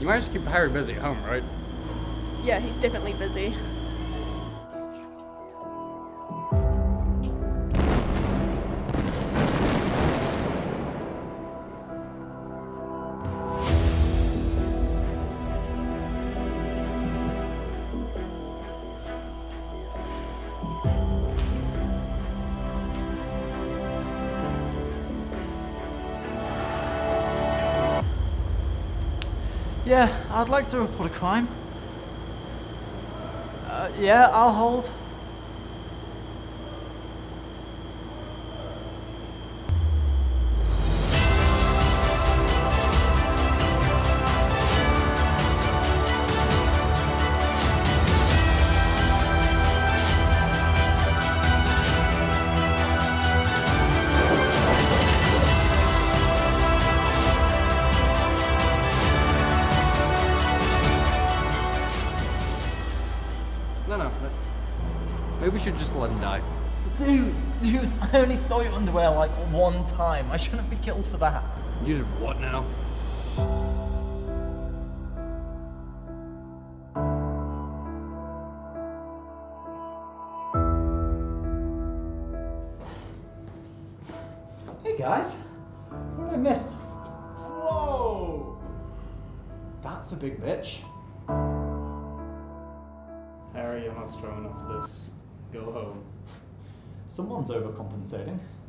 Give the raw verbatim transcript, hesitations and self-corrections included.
You might just keep Harry busy at home, right? Yeah, he's definitely busy. Yeah, I'd like to report a crime. Uh, yeah, I'll hold. No, no. Maybe we should just let him die. Dude, dude, I only saw your underwear like one time. I shouldn't be killed for that. You did what now? Hey guys, what did I miss? Whoa! That's a big bitch. Harry, you're not strong enough for this. Go home. Someone's overcompensating.